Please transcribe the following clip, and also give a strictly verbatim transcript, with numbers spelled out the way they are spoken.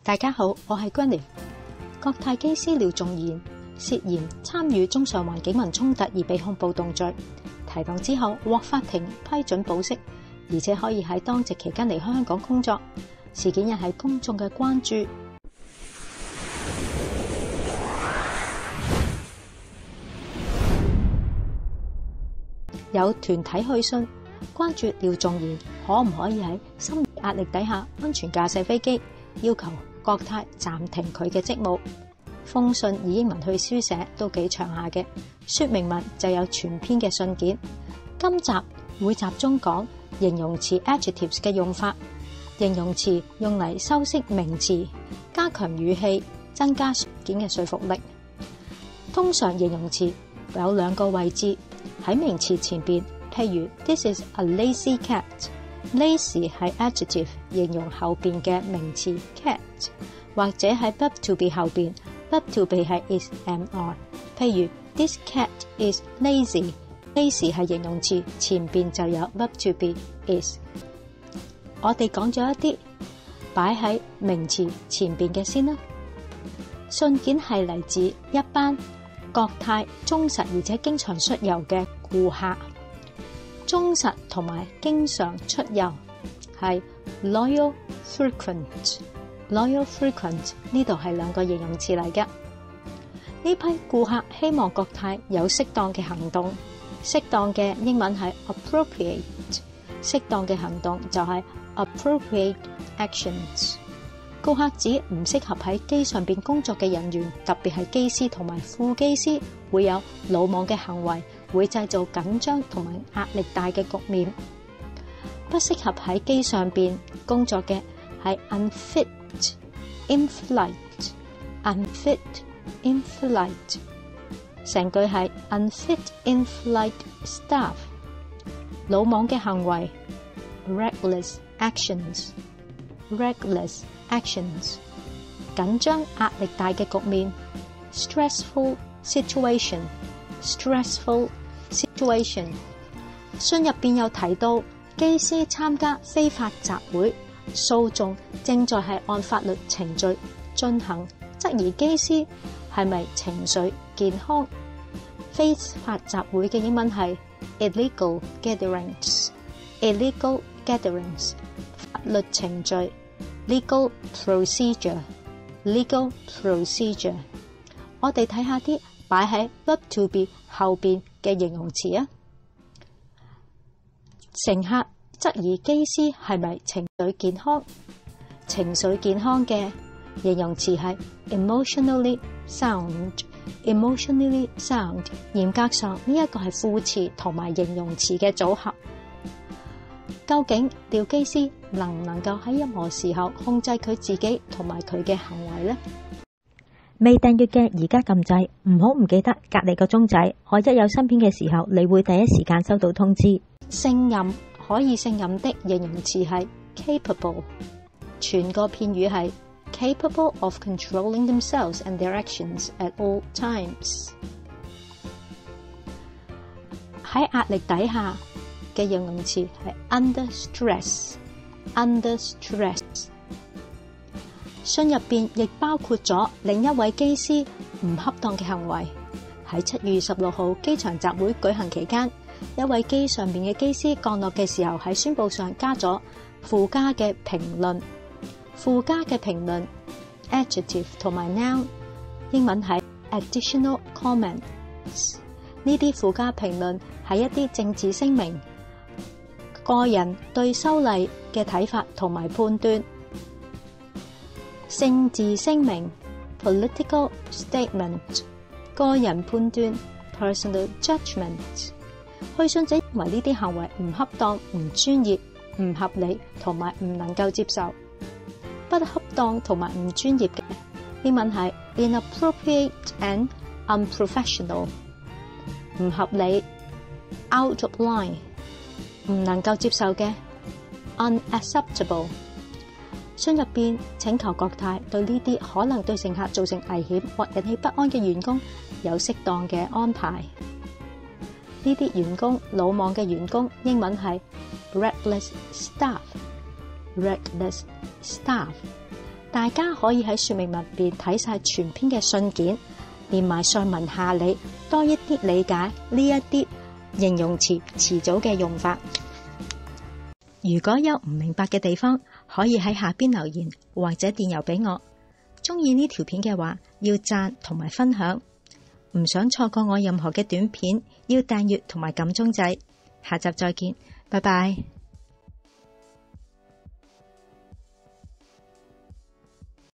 大家好，我係 Gwenny。國泰機師廖仲賢涉嫌參與中上環警民衝突而被控暴動罪，提堂之後獲法庭批准保釋，而且可以喺當值期間嚟香港工作。事件引起公眾嘅關注。有團體去信關注廖仲賢可唔可以喺心理壓力底下安全駕駛飛機，要求國泰暫停佢嘅職務。封信以英文去書寫，都幾長下嘅。說明文就有全篇嘅信件。今集會集中講形容詞 adjectives 嘅用法。形容詞用嚟修飾名詞，加強語氣，增加信件嘅說服力。通常形容詞有兩個位置喺名詞前邊，譬如 This is a lazy cat。lazy 係 adjective 形容後邊嘅名詞 cat， 或者喺 verb to be 後邊 verb to be 係 is am are。譬如 This cat is lazy。lazy 係形容詞，前邊就有 verb to be is。我哋講咗一啲擺喺名詞前邊嘅先啦。信件係嚟自一班國泰忠實而且經常出遊嘅顧客。忠實同埋經常出遊係 loyal frequent。loyal frequent 呢度係兩個形容詞嚟嘅。呢批顧客希望國泰有適當嘅行動。適當嘅英文係 appropriate。適當嘅行動就係appropriate actions。顧客指唔適合喺機上邊工作嘅人員，特別係機師同埋副機師，會有魯莽嘅行為，會製造緊張同埋壓力大嘅局面。不適合喺機上邊工作嘅係 unfit in flight。unfit in flight 成句係 unfit in flight staff。魯莽嘅行為 reckless actions。reckless actions 緊張壓力大嘅局面 stressful situation。stressful situation 信入邊有提到機師參加非法集會訴訟正在係按法律程序進行，質疑機師係咪情緒健康。非法集會嘅英文係 illegal gatherings。illegal gatherings 法律程序 legal procedure。legal procedure 我哋睇下啲擺喺 verb to be 後邊嘅形容詞啊。乘客質疑機師係咪情緒健康。情緒健康嘅形容詞係 emotionally sound。emotionally sound 嚴格上呢一個係副詞同埋形容詞嘅組合。究竟廖機師能唔能夠喺任何時候控制佢自己同埋佢嘅行為呢？未訂閱嘅而家撳掣，唔好唔記得隔離個鐘仔，我一有新片嘅時候，你會第一時間收到通知。勝任可以勝任的形容詞係 capable。全個片語係 capable of controlling themselves and their actions at all times。喺壓力底下嘅形容詞係 under stress。under stress 信入邊亦包括咗另一位機師唔恰當嘅行為。喺七月十六號機場集會舉行期間，一位機上面嘅機師降落嘅時候喺宣佈上加咗附加嘅評論。附加嘅評論 adjective 同埋 noun 英文係 additional comments。呢啲附加評論係一啲政治聲明，個人對修例嘅睇法同埋判斷。政治聲明 political statement。個人判斷 personal judgment。去信者認為呢啲行為唔恰當、唔專業、唔合理同埋唔能夠接受。不恰當同埋唔專業嘅英文係 inappropriate and unprofessional。唔合理 out of line。唔能夠接受嘅 unacceptable。信入邊請求國泰對呢啲可能對乘客造成危險或引起不安嘅員工有適當嘅安排。呢啲員工魯莽嘅員工英文係 reckless staff。reckless staff 大家可以喺說明文邊睇晒全篇嘅信件，連埋上文下理，多一啲理解呢一啲形容詞詞組嘅用法。如果有唔明白嘅地方，可以喺下邊留言或者電郵俾我。中意呢條片嘅話，要讚同埋分享。唔想錯過我任何嘅短片，要訂閱同埋撳鐘仔。下集再見，拜拜。